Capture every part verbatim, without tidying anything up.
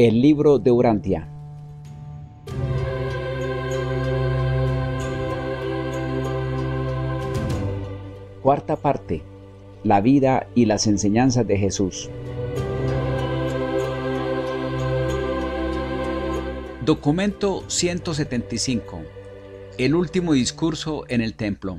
El libro de Urantia. Cuarta parte. La vida y las enseñanzas de Jesús. Documento ciento setenta y cinco. El último discurso en el templo.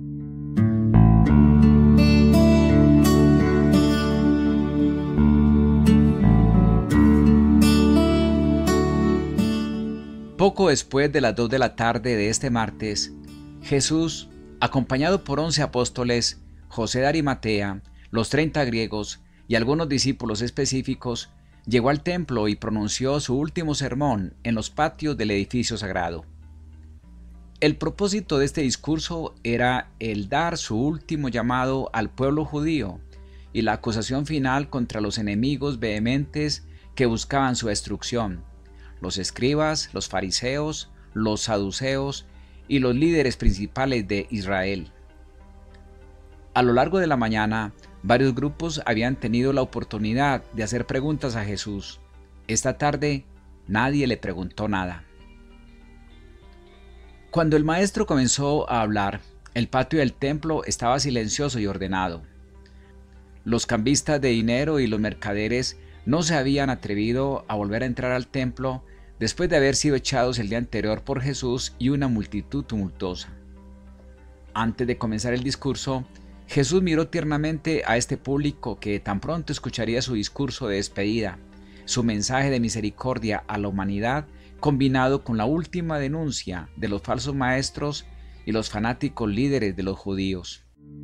Poco después de las dos de la tarde de este martes, Jesús, acompañado por once apóstoles, José de Arimatea, los treinta griegos y algunos discípulos específicos, llegó al templo y pronunció su último sermón en los patios del edificio sagrado. El propósito de este discurso era el dar su último llamado al pueblo judío y la acusación final contra los enemigos vehementes que buscaban su destrucción: los escribas, los fariseos, los saduceos y los líderes principales de Israel. A lo largo de la mañana, varios grupos habían tenido la oportunidad de hacer preguntas a Jesús. Esta tarde, nadie le preguntó nada. Cuando el maestro comenzó a hablar, el patio del templo estaba silencioso y ordenado. Los cambistas de dinero y los mercaderes no se habían atrevido a volver a entrar al templo después de haber sido echados el día anterior por Jesús y una multitud tumultuosa. Antes de comenzar el discurso, Jesús miró tiernamente a este público que tan pronto escucharía su discurso de despedida, su mensaje de misericordia a la humanidad, combinado con la última denuncia de los falsos maestros y los fanáticos líderes de los judíos.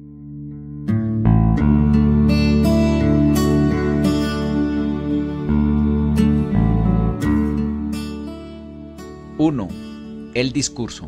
uno. El discurso.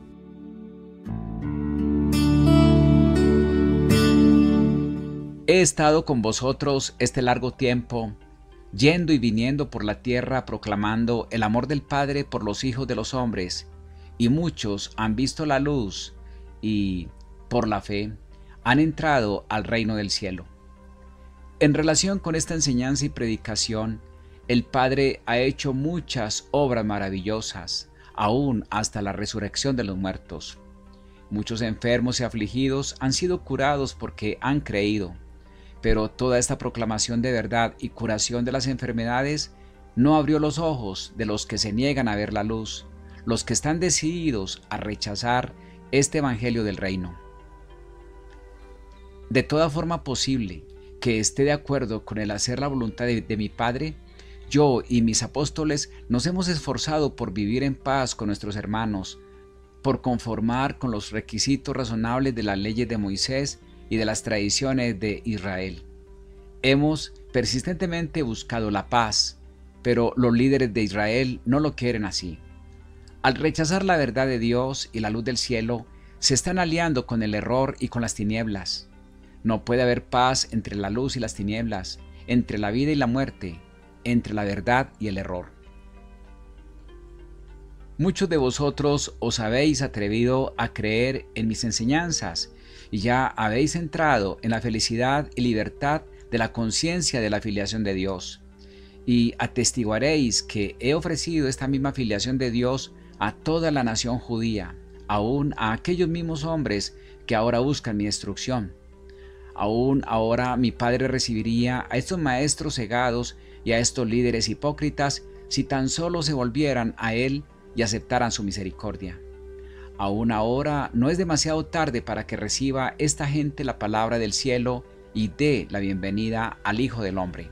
He estado con vosotros este largo tiempo, yendo y viniendo por la tierra proclamando el amor del Padre por los hijos de los hombres, y muchos han visto la luz y, por la fe, han entrado al reino del cielo. En relación con esta enseñanza y predicación, el Padre ha hecho muchas obras maravillosas, aún hasta la resurrección de los muertos. Muchos enfermos y afligidos han sido curados porque han creído, pero toda esta proclamación de verdad y curación de las enfermedades no abrió los ojos de los que se niegan a ver la luz, los que están decididos a rechazar este evangelio del reino. De toda forma posible que esté de acuerdo con el hacer la voluntad de, de mi Padre, yo y mis apóstoles nos hemos esforzado por vivir en paz con nuestros hermanos, por conformar con los requisitos razonables de las leyes de Moisés y de las tradiciones de Israel. Hemos persistentemente buscado la paz, pero los líderes de Israel no lo quieren así. Al rechazar la verdad de Dios y la luz del cielo, se están aliando con el error y con las tinieblas. No puede haber paz entre la luz y las tinieblas, entre la vida y la muerte, entre la verdad y el error. Muchos de vosotros os habéis atrevido a creer en mis enseñanzas y ya habéis entrado en la felicidad y libertad de la conciencia de la filiación de Dios. Y atestiguaréis que he ofrecido esta misma filiación de Dios a toda la nación judía, aún a aquellos mismos hombres que ahora buscan mi destrucción. Aún ahora mi Padre recibiría a estos maestros cegados y a estos líderes hipócritas si tan solo se volvieran a Él y aceptaran su misericordia. Aún ahora no es demasiado tarde para que reciba esta gente la palabra del cielo y dé la bienvenida al Hijo del Hombre.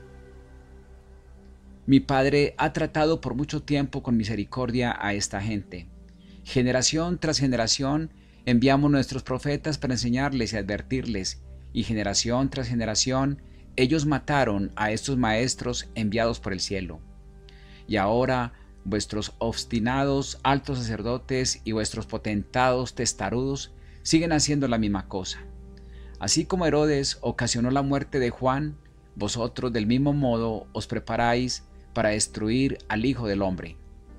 Mi Padre ha tratado por mucho tiempo con misericordia a esta gente. Generación tras generación enviamos nuestros profetas para enseñarles y advertirles, y generación tras generación ellos mataron a estos maestros enviados por el cielo. Y ahora vuestros obstinados altos sacerdotes y vuestros potentados testarudos siguen haciendo la misma cosa. Así como Herodes ocasionó la muerte de Juan, vosotros del mismo modo os preparáis para destruir al Hijo del Hombre.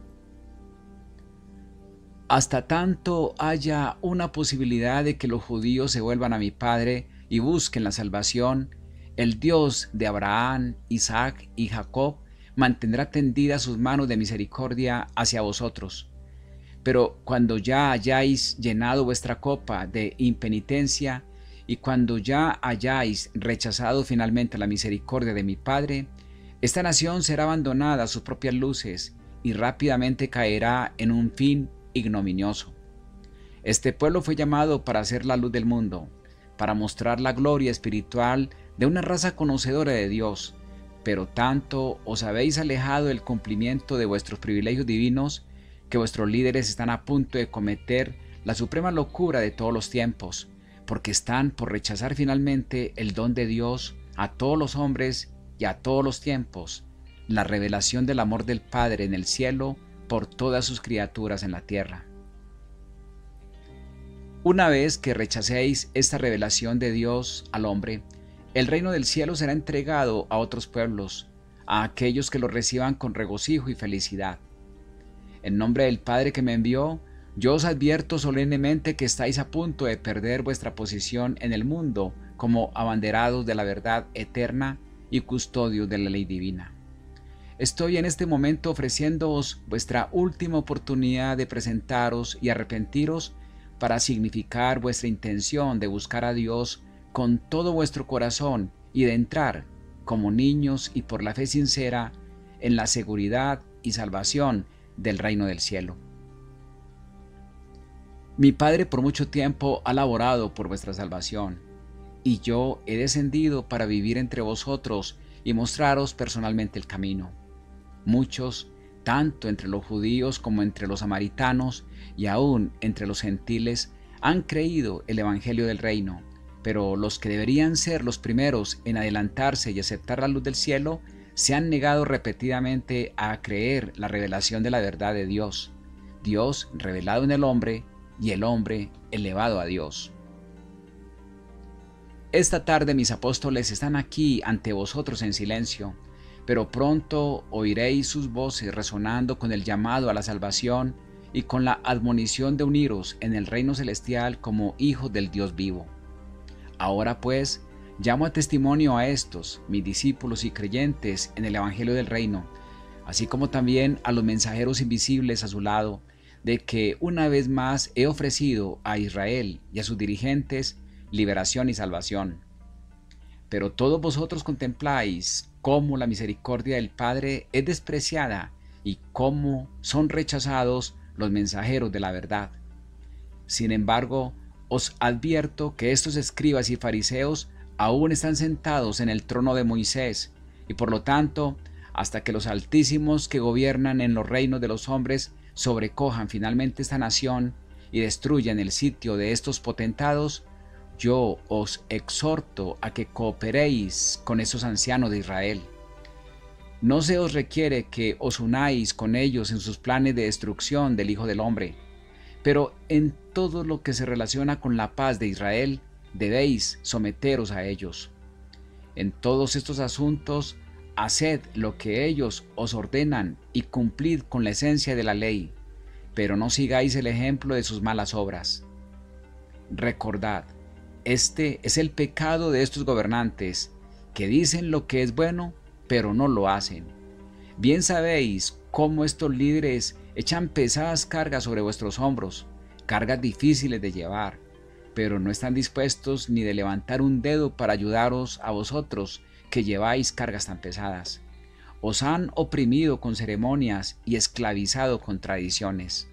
Hasta tanto haya una posibilidad de que los judíos se vuelvan a mi Padre y busquen la salvación, el Dios de Abraham, Isaac y Jacob mantendrá tendidas sus manos de misericordia hacia vosotros. Pero cuando ya hayáis llenado vuestra copa de impenitencia, y cuando ya hayáis rechazado finalmente la misericordia de mi Padre, esta nación será abandonada a sus propias luces y rápidamente caerá en un fin ignominioso. Este pueblo fue llamado para ser la luz del mundo, para mostrar la gloria espiritual de una raza conocedora de Dios, pero tanto os habéis alejado del cumplimiento de vuestros privilegios divinos que vuestros líderes están a punto de cometer la suprema locura de todos los tiempos, porque están por rechazar finalmente el don de Dios a todos los hombres y a todos los tiempos, la revelación del amor del Padre en el cielo por todas sus criaturas en la tierra. Una vez que rechacéis esta revelación de Dios al hombre, el reino del cielo será entregado a otros pueblos, a aquellos que lo reciban con regocijo y felicidad. En nombre del Padre que me envió, yo os advierto solemnemente que estáis a punto de perder vuestra posición en el mundo como abanderados de la verdad eterna y custodios de la ley divina. Estoy en este momento ofreciéndoos vuestra última oportunidad de presentaros y arrepentiros para significar vuestra intención de buscar a Dios con todo vuestro corazón y de entrar, como niños y por la fe sincera, en la seguridad y salvación del reino del cielo. Mi Padre por mucho tiempo ha laborado por vuestra salvación, y yo he descendido para vivir entre vosotros y mostraros personalmente el camino. Muchos, tanto entre los judíos como entre los samaritanos y aún entre los gentiles, han creído el evangelio del reino, pero los que deberían ser los primeros en adelantarse y aceptar la luz del cielo se han negado repetidamente a creer la revelación de la verdad de Dios, Dios revelado en el hombre y el hombre elevado a Dios. Esta tarde mis apóstoles están aquí ante vosotros en silencio, pero pronto oiréis sus voces resonando con el llamado a la salvación y con la admonición de uniros en el reino celestial como hijos del Dios vivo. Ahora pues, llamo a testimonio a estos, mis discípulos y creyentes en el Evangelio del Reino, así como también a los mensajeros invisibles a su lado, de que una vez más he ofrecido a Israel y a sus dirigentes liberación y salvación. Pero todos vosotros contempláis cómo la misericordia del Padre es despreciada y cómo son rechazados los mensajeros de la verdad. Sin embargo, os advierto que estos escribas y fariseos aún están sentados en el trono de Moisés, y por lo tanto, hasta que los altísimos que gobiernan en los reinos de los hombres sobrecojan finalmente esta nación y destruyan el sitio de estos potentados, yo os exhorto a que cooperéis con esos ancianos de Israel. No se os requiere que os unáis con ellos en sus planes de destrucción del Hijo del Hombre, pero en todo lo que se relaciona con la paz de Israel, debéis someteros a ellos. En todos estos asuntos, haced lo que ellos os ordenan y cumplid con la esencia de la ley, pero no sigáis el ejemplo de sus malas obras. Recordad, este es el pecado de estos gobernantes, que dicen lo que es bueno, pero no lo hacen. Bien sabéis cómo estos líderes echan pesadas cargas sobre vuestros hombros, cargas difíciles de llevar, pero no están dispuestos ni de levantar un dedo para ayudaros a vosotros que lleváis cargas tan pesadas. Os han oprimido con ceremonias y esclavizado con tradiciones.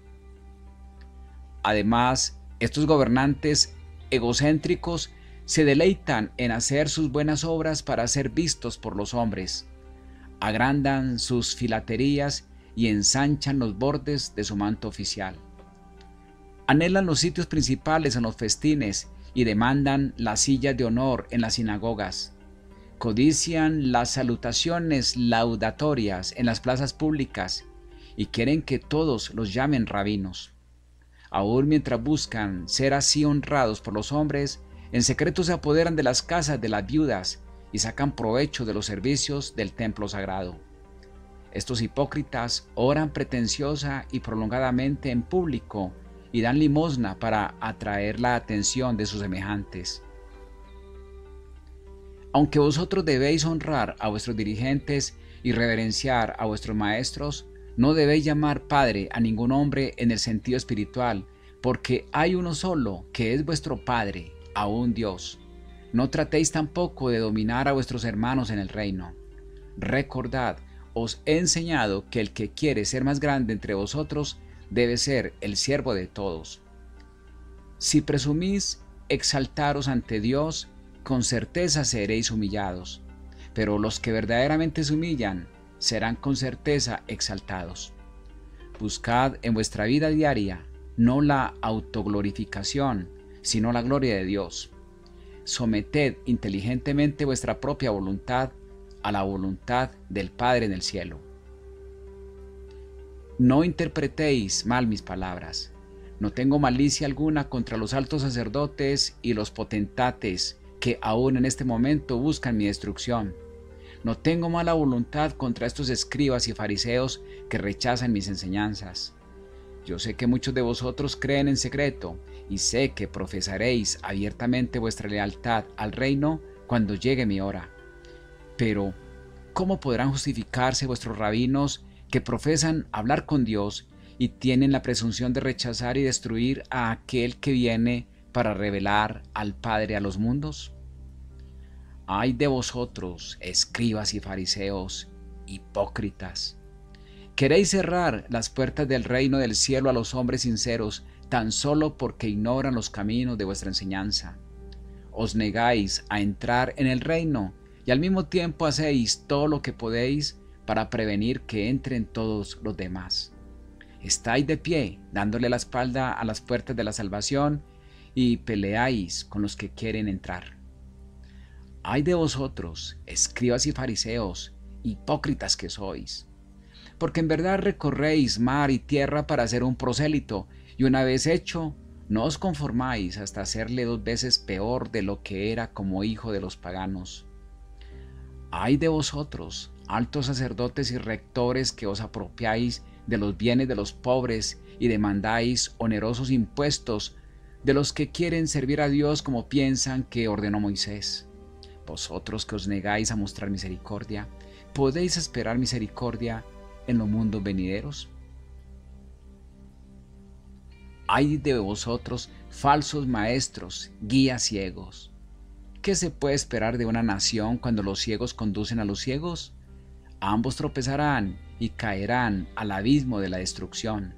Además, estos gobernantes egocéntricos se deleitan en hacer sus buenas obras para ser vistos por los hombres. Agrandan sus filaterías y ensanchan los bordes de su manto oficial. Anhelan los sitios principales en los festines y demandan las sillas de honor en las sinagogas. Codician las salutaciones laudatorias en las plazas públicas y quieren que todos los llamen rabinos. Aún mientras buscan ser así honrados por los hombres, en secreto se apoderan de las casas de las viudas y sacan provecho de los servicios del templo sagrado. Estos hipócritas oran pretenciosa y prolongadamente en público y dan limosna para atraer la atención de sus semejantes. Aunque vosotros debéis honrar a vuestros dirigentes, y reverenciar a vuestros maestros, no debéis llamar Padre a ningún hombre en el sentido espiritual, porque hay uno solo que es vuestro Padre, aún Dios. No tratéis tampoco de dominar a vuestros hermanos en el reino. Recordad, os he enseñado que el que quiere ser más grande entre vosotros debe ser el siervo de todos. Si presumís exaltaros ante Dios, con certeza seréis humillados, pero los que verdaderamente se humillan serán con certeza exaltados. Buscad en vuestra vida diaria no la autoglorificación, sino la gloria de Dios. Someted inteligentemente vuestra propia voluntad a la voluntad del Padre en el cielo. No interpretéis mal mis palabras. No tengo malicia alguna contra los altos sacerdotes y los potentates que aún en este momento buscan mi destrucción. No tengo mala voluntad contra estos escribas y fariseos que rechazan mis enseñanzas. Yo sé que muchos de vosotros creen en secreto, y sé que profesaréis abiertamente vuestra lealtad al reino cuando llegue mi hora. Pero, ¿cómo podrán justificarse vuestros rabinos que profesan hablar con Dios y tienen la presunción de rechazar y destruir a aquel que viene para revelar al Padre a los mundos? ¡Ay de vosotros, escribas y fariseos, hipócritas! Queréis cerrar las puertas del reino del cielo a los hombres sinceros, tan solo porque ignoran los caminos de vuestra enseñanza. Os negáis a entrar en el reino y al mismo tiempo hacéis todo lo que podéis para prevenir que entren todos los demás. Estáis de pie, dándole la espalda a las puertas de la salvación y peleáis con los que quieren entrar. ¡Ay de vosotros, escribas y fariseos, hipócritas que sois! Porque en verdad recorréis mar y tierra para ser un prosélito, y una vez hecho, no os conformáis hasta hacerle dos veces peor de lo que era como hijo de los paganos. ¡Ay de vosotros, altos sacerdotes y rectores que os apropiáis de los bienes de los pobres y demandáis onerosos impuestos de los que quieren servir a Dios como piensan que ordenó Moisés! Vosotros que os negáis a mostrar misericordia, ¿podéis esperar misericordia en los mundos venideros? ¡Ay de vosotros, falsos maestros, guías ciegos! ¿Qué se puede esperar de una nación cuando los ciegos conducen a los ciegos? Ambos tropezarán y caerán al abismo de la destrucción.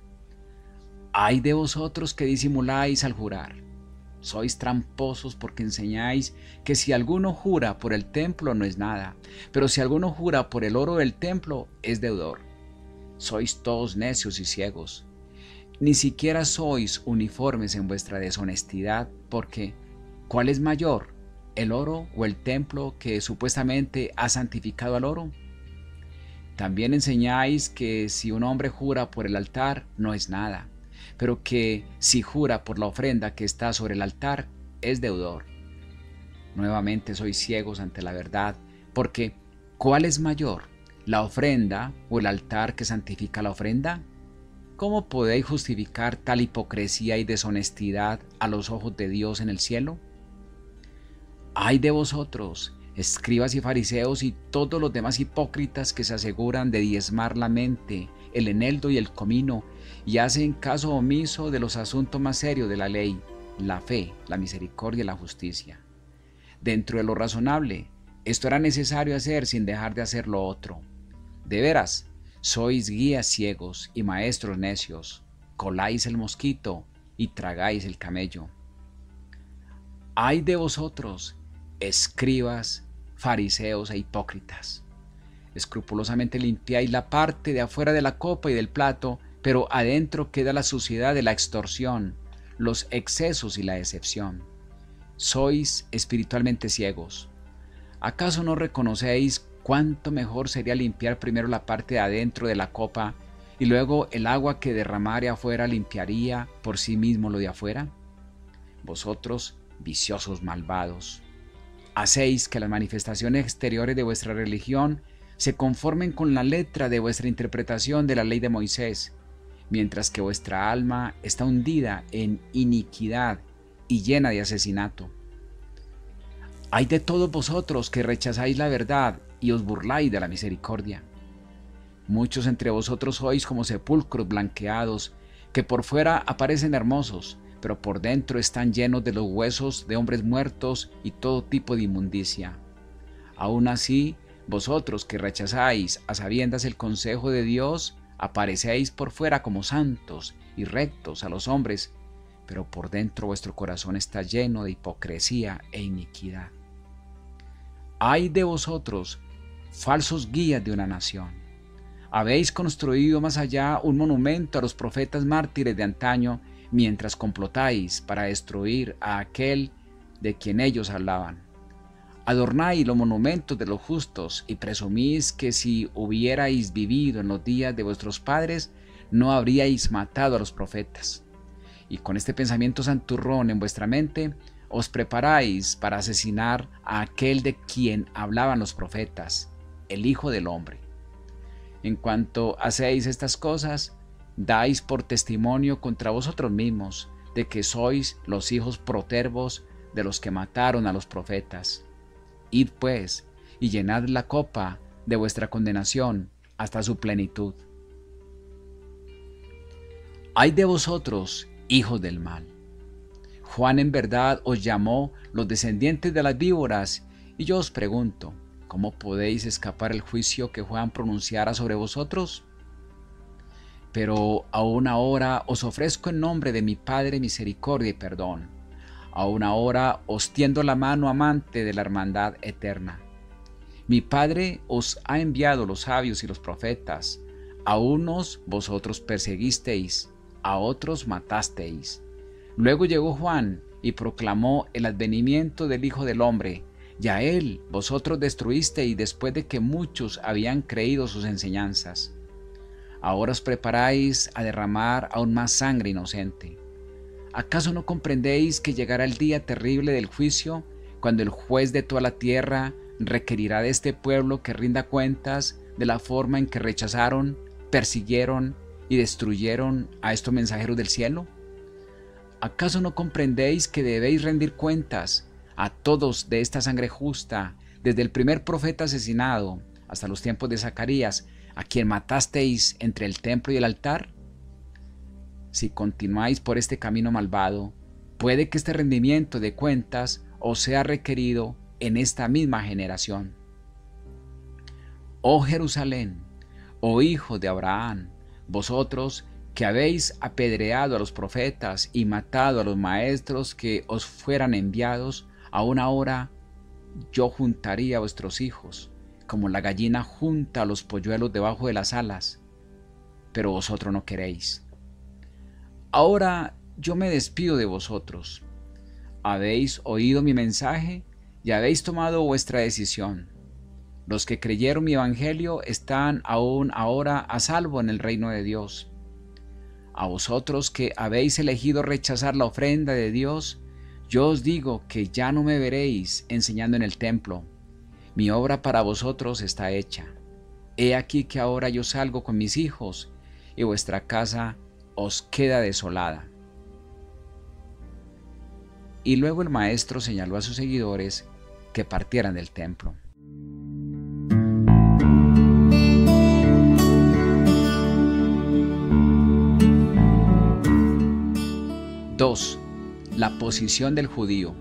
¡Ay de vosotros que disimuláis al jurar! Sois tramposos porque enseñáis que si alguno jura por el templo no es nada, pero si alguno jura por el oro del templo es deudor. Sois todos necios y ciegos. Ni siquiera sois uniformes en vuestra deshonestidad, porque ¿cuál es mayor, el oro o el templo que supuestamente ha santificado al oro? También enseñáis que si un hombre jura por el altar no es nada, pero que si jura por la ofrenda que está sobre el altar, es deudor. Nuevamente sois ciegos ante la verdad, porque ¿cuál es mayor, la ofrenda o el altar que santifica la ofrenda? ¿Cómo podéis justificar tal hipocresía y deshonestidad a los ojos de Dios en el cielo? ¡Ay de vosotros, escribas y fariseos y todos los demás hipócritas que se aseguran de diezmar la mente, el eneldo y el comino, y hacen caso omiso de los asuntos más serios de la ley, la fe, la misericordia y la justicia! Dentro de lo razonable, esto era necesario hacer sin dejar de hacer lo otro. De veras, sois guías ciegos y maestros necios, coláis el mosquito y tragáis el camello. ¡Ay de vosotros, escribas, fariseos e hipócritas! Escrupulosamente limpiáis la parte de afuera de la copa y del plato, pero adentro queda la suciedad de la extorsión, los excesos y la decepción. Sois espiritualmente ciegos. ¿Acaso no reconocéis cuánto mejor sería limpiar primero la parte de adentro de la copa y luego el agua que derramare afuera limpiaría por sí mismo lo de afuera? Vosotros, viciosos malvados, hacéis que las manifestaciones exteriores de vuestra religión se conformen con la letra de vuestra interpretación de la ley de Moisés, mientras que vuestra alma está hundida en iniquidad y llena de asesinato. ¡Ay de todos vosotros que rechazáis la verdad y os burláis de la misericordia. Muchos entre vosotros sois como sepulcros blanqueados, que por fuera aparecen hermosos, pero por dentro están llenos de los huesos de hombres muertos y todo tipo de inmundicia. Aún así, vosotros que rechazáis a sabiendas el consejo de Dios, aparecéis por fuera como santos y rectos a los hombres, pero por dentro vuestro corazón está lleno de hipocresía e iniquidad. ¡Ay de vosotros, falsos guías de una nación! Habéis construido más allá un monumento a los profetas mártires de antaño, mientras complotáis para destruir a aquel de quien ellos hablaban. Adornáis los monumentos de los justos y presumís que si hubierais vivido en los días de vuestros padres, no habríais matado a los profetas. Y con este pensamiento santurrón en vuestra mente, os preparáis para asesinar a aquel de quien hablaban los profetas, el Hijo del Hombre. En cuanto hacéis estas cosas, dais por testimonio contra vosotros mismos de que sois los hijos protervos de los que mataron a los profetas. Id pues, y llenad la copa de vuestra condenación hasta su plenitud. ¡Ay de vosotros, hijos del mal! Juan en verdad os llamó los descendientes de las víboras, y yo os pregunto, ¿cómo podéis escapar el juicio que Juan pronunciara sobre vosotros? Pero aún ahora os ofrezco en nombre de mi Padre misericordia y perdón. Aún ahora os tiendo la mano amante de la hermandad eterna. Mi Padre os ha enviado los sabios y los profetas. A unos vosotros perseguisteis, a otros matasteis. Luego llegó Juan y proclamó el advenimiento del Hijo del Hombre, y a él vosotros destruisteis después de que muchos habían creído sus enseñanzas. Ahora os preparáis a derramar aún más sangre inocente. ¿Acaso no comprendéis que llegará el día terrible del juicio, cuando el juez de toda la tierra requerirá de este pueblo que rinda cuentas de la forma en que rechazaron, persiguieron y destruyeron a estos mensajeros del cielo? ¿Acaso no comprendéis que debéis rendir cuentas a todos de esta sangre justa, desde el primer profeta asesinado hasta los tiempos de Zacarías, a quien matasteis entre el templo y el altar? Si continuáis por este camino malvado, puede que este rendimiento de cuentas os sea requerido en esta misma generación. Oh Jerusalén, oh hijo de Abraham, vosotros que habéis apedreado a los profetas y matado a los maestros que os fueran enviados, aún ahora yo juntaría a vuestros hijos, como la gallina junta a los polluelos debajo de las alas, pero vosotros no queréis. Ahora yo me despido de vosotros. Habéis oído mi mensaje y habéis tomado vuestra decisión. Los que creyeron mi evangelio están aún ahora a salvo en el reino de Dios. A vosotros que habéis elegido rechazar la ofrenda de Dios, yo os digo que ya no me veréis enseñando en el templo. Mi obra para vosotros está hecha. He aquí que ahora yo salgo con mis hijos, y vuestra casa os queda desolada. Y luego el maestro señaló a sus seguidores que partieran del templo. dos. La posición del judío.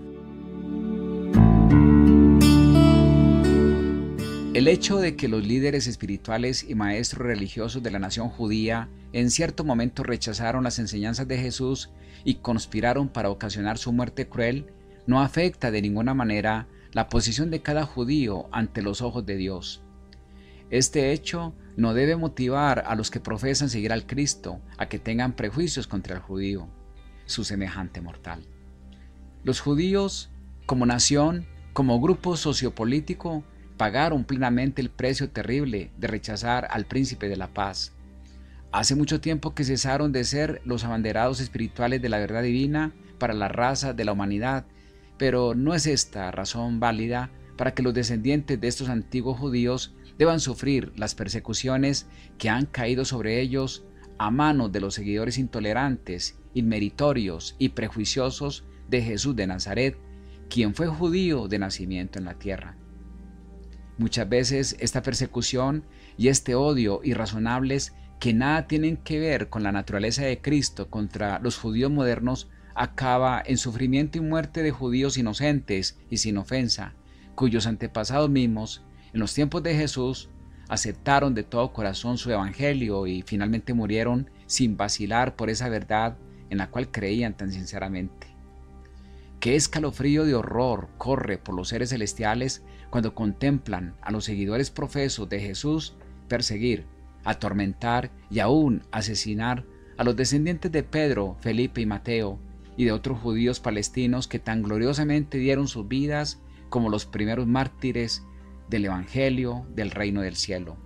El hecho de que los líderes espirituales y maestros religiosos de la nación judía en cierto momento rechazaron las enseñanzas de Jesús y conspiraron para ocasionar su muerte cruel no afecta de ninguna manera la posición de cada judío ante los ojos de Dios. Este hecho no debe motivar a los que profesan seguir al Cristo a que tengan prejuicios contra el judío, su semejante mortal. Los judíos, como nación, como grupo sociopolítico, pagaron plenamente el precio terrible de rechazar al príncipe de la paz. Hace mucho tiempo que cesaron de ser los abanderados espirituales de la verdad divina para la raza de la humanidad, pero no es esta razón válida para que los descendientes de estos antiguos judíos deban sufrir las persecuciones que han caído sobre ellos a manos de los seguidores intolerantes, inmeritorios y prejuiciosos de Jesús de Nazaret, quien fue judío de nacimiento en la tierra. Muchas veces esta persecución y este odio irrazonables que nada tienen que ver con la naturaleza de Cristo contra los judíos modernos acaba en sufrimiento y muerte de judíos inocentes y sin ofensa, cuyos antepasados mismos, en los tiempos de Jesús, aceptaron de todo corazón su evangelio y finalmente murieron sin vacilar por esa verdad en la cual creían tan sinceramente. Qué escalofrío de horror corre por los seres celestiales cuando contemplan a los seguidores profesos de Jesús perseguir, atormentar y aún asesinar a los descendientes de Pedro, Felipe y Mateo y de otros judíos palestinos que tan gloriosamente dieron sus vidas como los primeros mártires del Evangelio del reino del cielo.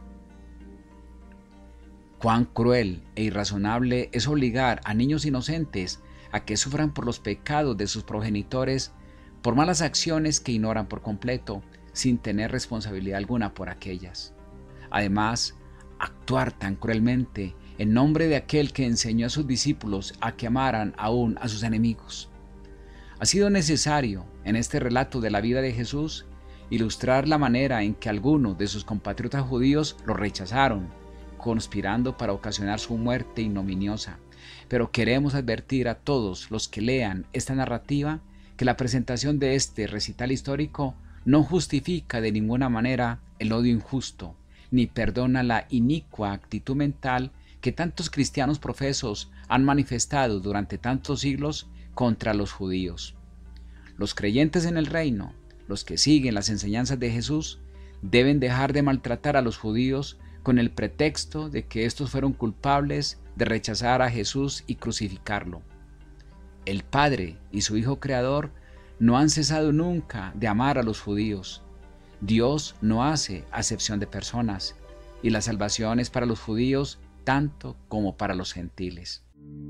Cuán cruel e irrazonable es obligar a niños inocentes a que sufran por los pecados de sus progenitores, por malas acciones que ignoran por completo, sin tener responsabilidad alguna por aquellas. Además, actuar tan cruelmente en nombre de aquel que enseñó a sus discípulos a que amaran aún a sus enemigos. Ha sido necesario, en este relato de la vida de Jesús, ilustrar la manera en que algunos de sus compatriotas judíos lo rechazaron, conspirando para ocasionar su muerte ignominiosa. Pero queremos advertir a todos los que lean esta narrativa que la presentación de este recital histórico no justifica de ninguna manera el odio injusto, ni perdona la inicua actitud mental que tantos cristianos profesos han manifestado durante tantos siglos contra los judíos. Los creyentes en el reino, los que siguen las enseñanzas de Jesús, deben dejar de maltratar a los judíos con el pretexto de que estos fueron culpables de rechazar a Jesús y crucificarlo. El Padre y su Hijo Creador no han cesado nunca de amar a los judíos. Dios no hace acepción de personas, y la salvación es para los judíos tanto como para los gentiles.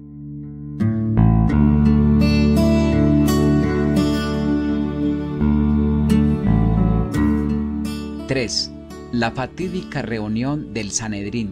tres. La fatídica reunión del Sanedrín.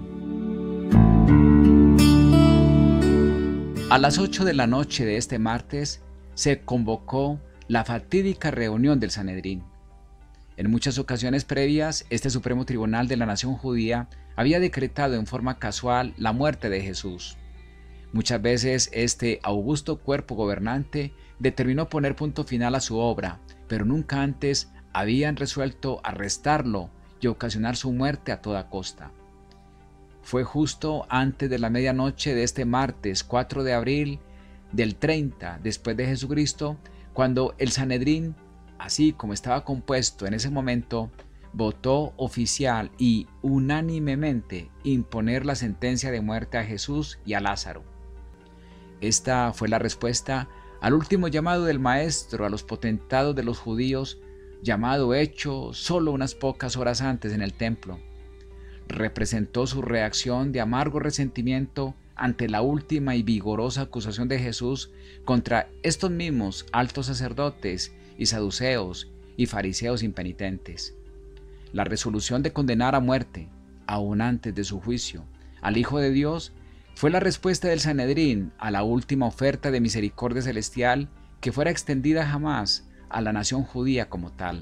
A las ocho de la noche de este martes se convocó la fatídica reunión del Sanedrín. En muchas ocasiones previas, este Supremo Tribunal de la Nación Judía había decretado en forma casual la muerte de Jesús. Muchas veces este augusto cuerpo gobernante determinó poner punto final a su obra, pero nunca antes habían resuelto arrestarlo y ocasionar su muerte a toda costa. Fue justo antes de la medianoche de este martes cuatro de abril del treinta después de Jesucristo, cuando el Sanedrín, así como estaba compuesto en ese momento, votó oficial y unánimemente imponer la sentencia de muerte a Jesús y a Lázaro. Esta fue la respuesta al último llamado del Maestro a los potentados de los judíos, llamado hecho solo unas pocas horas antes en el templo. Representó su reacción de amargo resentimiento ante la última y vigorosa acusación de Jesús contra estos mismos altos sacerdotes y saduceos y fariseos impenitentes. La resolución de condenar a muerte, aún antes de su juicio, al Hijo de Dios fue la respuesta del Sanedrín a la última oferta de misericordia celestial que fuera extendida jamás a la nación judía como tal.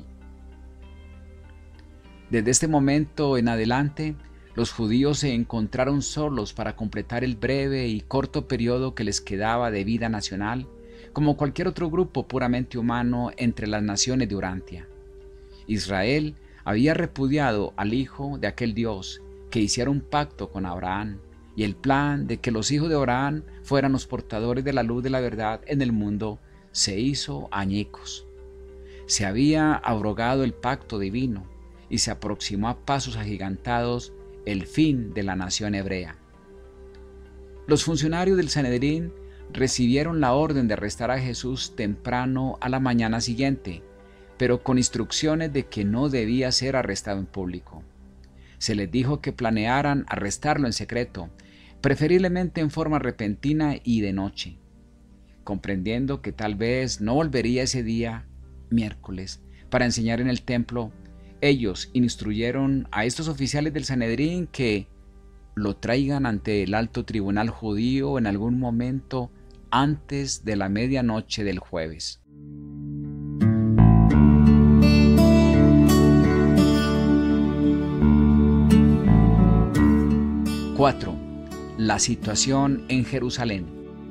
Desde este momento en adelante, los judíos se encontraron solos para completar el breve y corto periodo que les quedaba de vida nacional, como cualquier otro grupo puramente humano entre las naciones de Urantia. Israel había repudiado al Hijo de aquel Dios que hiciera un pacto con Abraham, y el plan de que los hijos de Abraham fueran los portadores de la luz de la verdad en el mundo se hizo añicos. Se había abrogado el pacto divino y se aproximó a pasos agigantados el fin de la nación hebrea. Los funcionarios del Sanedrín recibieron la orden de arrestar a Jesús temprano a la mañana siguiente, pero con instrucciones de que no debía ser arrestado en público. Se les dijo que planearan arrestarlo en secreto, preferiblemente en forma repentina y de noche. Comprendiendo que tal vez no volvería ese día, miércoles, para enseñar en el templo, ellos instruyeron a estos oficiales del Sanedrín que lo traigan ante el alto tribunal judío en algún momento antes de la medianoche del jueves. cuatro. La situación en Jerusalén.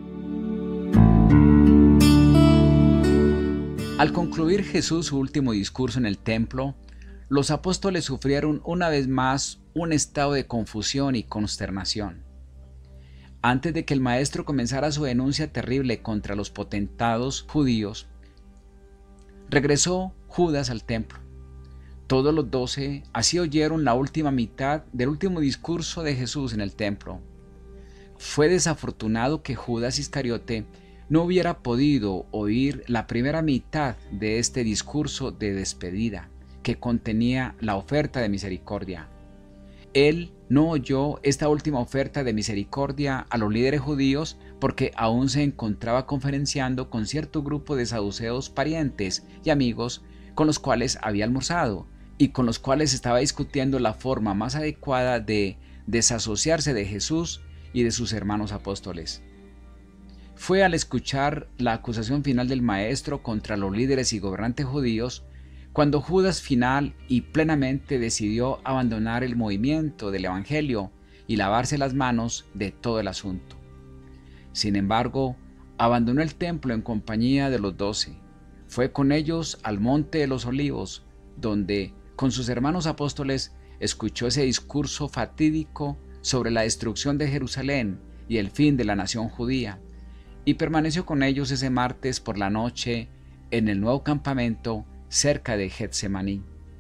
Al concluir Jesús su último discurso en el templo, los apóstoles sufrieron una vez más un estado de confusión y consternación. Antes de que el maestro comenzara su denuncia terrible contra los potentados judíos, regresó Judas al templo. Todos los doce así oyeron la última mitad del último discurso de Jesús en el templo. Fue desafortunado que Judas Iscariote no hubiera podido oír la primera mitad de este discurso de despedida que contenía la oferta de misericordia. Él no oyó esta última oferta de misericordia a los líderes judíos porque aún se encontraba conferenciando con cierto grupo de saduceos parientes y amigos con los cuales había almorzado y con los cuales estaba discutiendo la forma más adecuada de desasociarse de Jesús y de sus hermanos apóstoles. Fue al escuchar la acusación final del maestro contra los líderes y gobernantes judíos cuando Judas final y plenamente decidió abandonar el movimiento del evangelio y lavarse las manos de todo el asunto. Sin embargo, abandonó el templo en compañía de los doce. Fue con ellos al monte de los Olivos, donde, con sus hermanos apóstoles, escuchó ese discurso fatídico sobre la destrucción de Jerusalén y el fin de la nación judía, y permaneció con ellos ese martes por la noche en el nuevo campamento cerca de Getsemaní.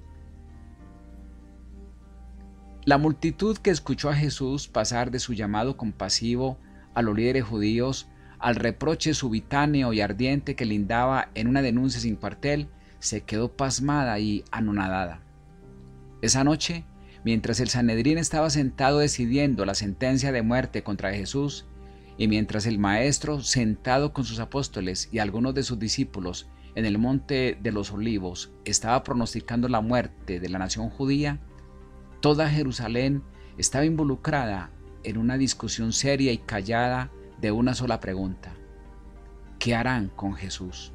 La multitud que escuchó a Jesús pasar de su llamado compasivo a los líderes judíos al reproche subitáneo y ardiente que lindaba en una denuncia sin cuartel, se quedó pasmada y anonadada. Esa noche, mientras el Sanedrín estaba sentado decidiendo la sentencia de muerte contra Jesús, y mientras el maestro, sentado con sus apóstoles y algunos de sus discípulos en el monte de los Olivos, estaba pronosticando la muerte de la nación judía, toda Jerusalén estaba involucrada en una discusión seria y callada de una sola pregunta: ¿qué harán con Jesús?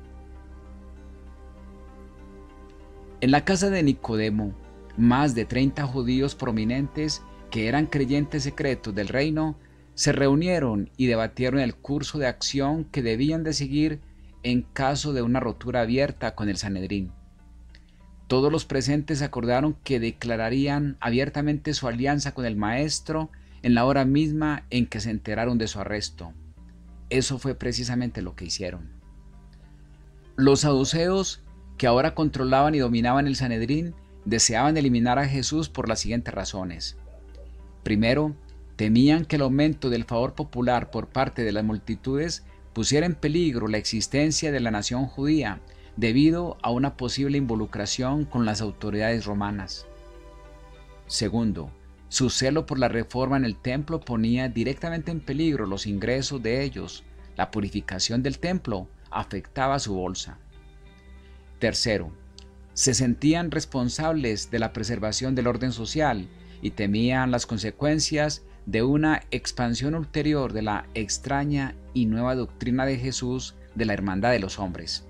En la casa de Nicodemo, más de treinta judíos prominentes que eran creyentes secretos del reino se reunieron y debatieron el curso de acción que debían de seguir en caso de una rotura abierta con el Sanedrín. Todos los presentes acordaron que declararían abiertamente su alianza con el maestro en la hora misma en que se enteraron de su arresto. Eso fue precisamente lo que hicieron. Los saduceos, que ahora controlaban y dominaban el Sanedrín, deseaban eliminar a Jesús por las siguientes razones. Primero, temían que el aumento del favor popular por parte de las multitudes pusiera en peligro la existencia de la nación judía debido a una posible involucración con las autoridades romanas. Segundo, su celo por la reforma en el templo ponía directamente en peligro los ingresos de ellos. La purificación del templo afectaba su bolsa. Tercero, se sentían responsables de la preservación del orden social y temían las consecuencias de una expansión ulterior de la extraña y nueva doctrina de Jesús de la hermandad de los hombres.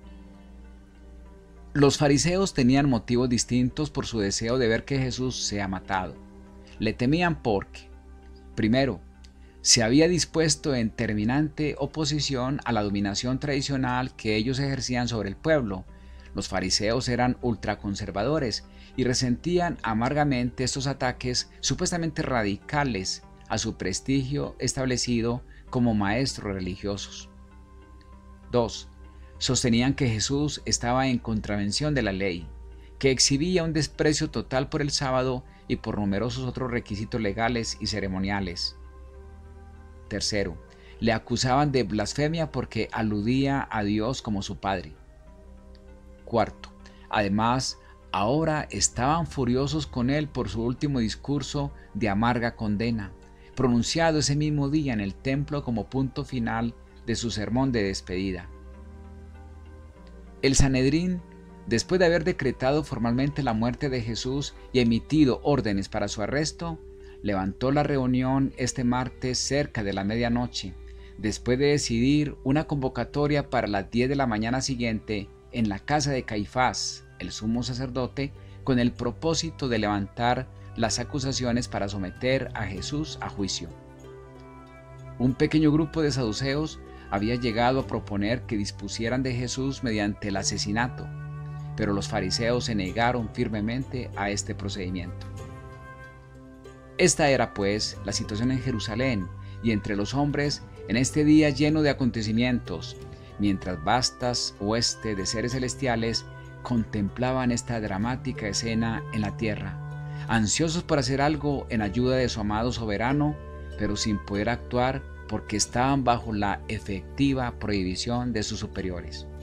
Los fariseos tenían motivos distintos por su deseo de ver que Jesús sea matado. Le temían porque, primero, se había dispuesto en terminante oposición a la dominación tradicional que ellos ejercían sobre el pueblo. Los fariseos eran ultraconservadores y resentían amargamente estos ataques supuestamente radicales a su prestigio establecido como maestros religiosos. dos. Sostenían que Jesús estaba en contravención de la ley, que exhibía un desprecio total por el sábado y por numerosos otros requisitos legales y ceremoniales. Tercero, le acusaban de blasfemia porque aludía a Dios como su Padre. Cuarto, además, ahora estaban furiosos con él por su último discurso de amarga condena, pronunciado ese mismo día en el templo como punto final de su sermón de despedida. El Sanedrín, después de haber decretado formalmente la muerte de Jesús y emitido órdenes para su arresto, levantó la reunión este martes cerca de la medianoche, después de decidir una convocatoria para las diez de la mañana siguiente en la casa de Caifás, el sumo sacerdote, con el propósito de levantar las acusaciones para someter a Jesús a juicio. Un pequeño grupo de saduceos había llegado a proponer que dispusieran de Jesús mediante el asesinato, pero los fariseos se negaron firmemente a este procedimiento. Esta era, pues, la situación en Jerusalén y entre los hombres en este día lleno de acontecimientos, mientras vastas huestes de seres celestiales contemplaban esta dramática escena en la tierra, ansiosos por hacer algo en ayuda de su amado soberano, pero sin poder actuar porque estaban bajo la efectiva prohibición de sus superiores.